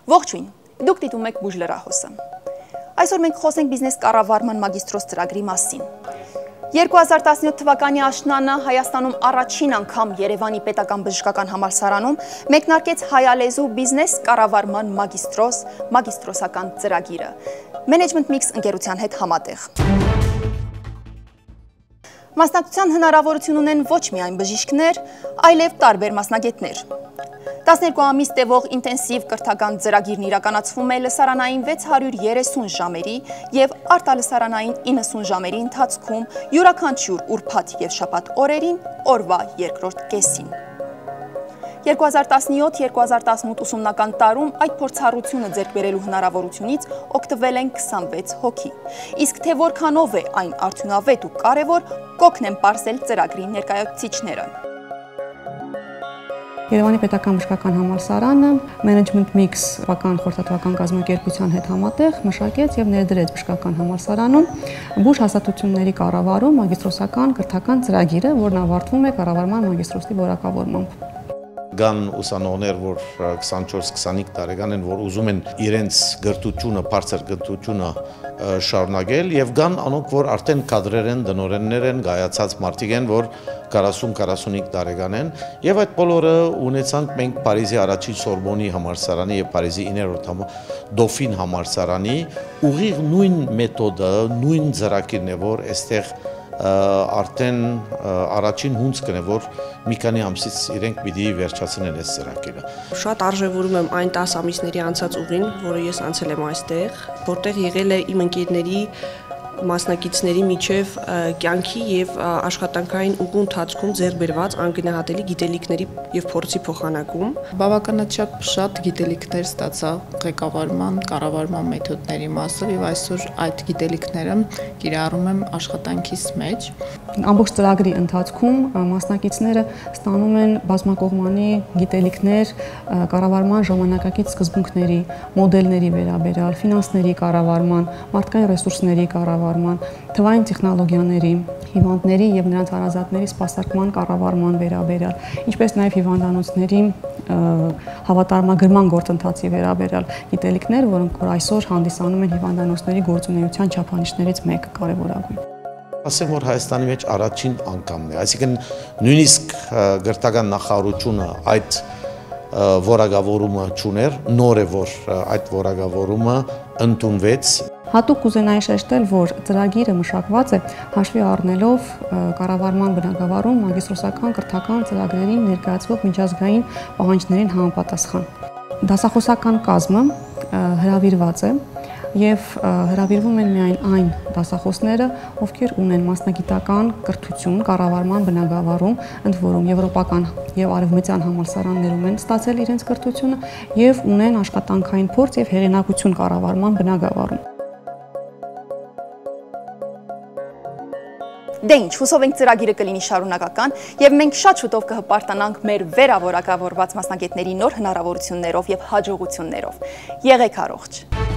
Ողջույն, դուք դիտում եք Բուժ լրահոսը։ Այսօր մենք խոսենք բիզնես կառավարման մագիստրոս ծրագրի մասին։ 2017 թվականի աշնանը Հայաստանում առաջին անգամ Երևանի պետական բժշկական համալսարանում մեկնարկեց հայալեզու բիզնես կառավարման մագիստրոսական ծրագիրը Management Mix ընկերության հետ համատեղ։ Մասնակցության հնարավորություն ունեն ոչ միայն բժիշկներ, այլև տարբեր մասնագետներ։ 12 ամիս տևող ինտենսիվ կրթական ծրագիրն իրականացվում է լսարանային 630 ժամերի և արտալսարանային 90 ժամերի ընթացքում յուրաքանչյուր ուրբաթ և շաբաթ օրերին օրվա երկրորդ կեսին։ 2017-2018 ուսումնական տարում այդ փորձառությունը ձեռք բերելու հնարավորությունից օգտվել են 26 հոգի։ Իսկ թե որքանով է այն արդյունավետ ու կարևոր, կօգնեն պարզել ծրագրի ներկայացուցիչները։ Երևանի պետական բժշկական համալսարանը Management Mix բժշկական խորհրդատվական կազմակերպության հետ համատեղ մշակեց եւ ներդրեց բժշկական համալսարանում բուժ հաստատությունների կառավարում մագիստրոսական կրթական ծրագիրը, որն ավարտվում է կառավարման մագիստրոսի որակավորմամբ։ Կան ուսանողներ, որ 24-25 տարեկան են, որ ուզում են իրենց գրթությունը, բարձր գրթությունը շարունակել եւ կան անոնք, որ արդեն կադրեր են, դնորեններ են, գայացած մարդիկ են, որ 40-45 տարեկան են եւ այդ բոլորը ունեցանք մենք Փարիզի առաջին Սորբոնի համալսարանի եւ Փարիզի 9-րդ Դոֆին համալսարանի ուղիղ նույն մեթոդը, նույն ծրագիրն է, որ այստեղ արդեն առաջին հունցքն է, որ մի քանի ամսից իրենք պիտի վերջացնեն այս ծրագիրը։ Շատ արժևորում եմ այն 10 ամիսների անցած ուղին, որը ես անցել եմ այստեղ, որտեղ եղել է իմ ընկերների մասնակիցների միջև կյանքի եւ աշխատանքային ուղու ընթացքում ձեռք բերված անգնահատելի գիտելիքների եւ փորձի փոխանակում։ Բավականաչափ շատ գիտելիքներ ստացա ղեկավարման, կառավարման մեթոդների մասով եւ այսօր այդ գիտելիքները կիրառում եմ աշխատանքիս մեջ։ Ամբողջ ծրագրի ընթացքում մասնակիցները ստանում են բազմակողմանի գիտելիքներ կառավարման ժամանակակից սկզբունքների, մոդելների վերաբերյալ, ֆինանսների կառավարման, մարդկային ռեսուրսների կառավարման, թվային տեխնոլոգիաների, հիվանդների եւ նրանց հարազատների սպասարկման կառավարման վերաբերյալ, ինչպես նաեւ հիվանդանոցների հավատարմագրման գործընթացի վերաբերյալ գիտելիքներ, որոնք այսօր հանդիսանում են հիվանդանոցների գործունեության չափանիշներից մեկը կարևորագույն։ Ասեմ, որ Հայաստանի մեջ առաջին անգամն է, այսինքն նույնիսկ գրթական նախարարությունը այդ որակավորումը չուներ, նոր է, որ այդ որակավորումը ընդունվեց։ Հատուկ կուզենայի շեշտել, որ ծրագիրը մշակված է հաշվի առնելով կառավարման բնագավառում մագիստրոսական կրթական ծրագրերին ներկայացվող միջազգային պահանջներին համապատասխան։ Դասախոսական կազմը հրավիրված է եւ հրավիրվում են միայն այն դասախոսները, ովքեր ունեն մասնագիտական կրթություն կառավարման բնագավառում, ընդ որում եվրոպական եւ արևմտյան համալսարաններում են ստացել իրենց կրթությունը եւ ունեն աշխատանքային փորձ եւ հեղինակություն կառավարման բնագավառում։ Դե ինչ, հուսով ենք ծրագիրը կլինի շարունակական եւ մենք շատ շուտով կհպարտանանք մեր վերավորակավորված մասնագետների նոր հնարավորություններով եւ հաջողություններով։ Եղեք առողջ։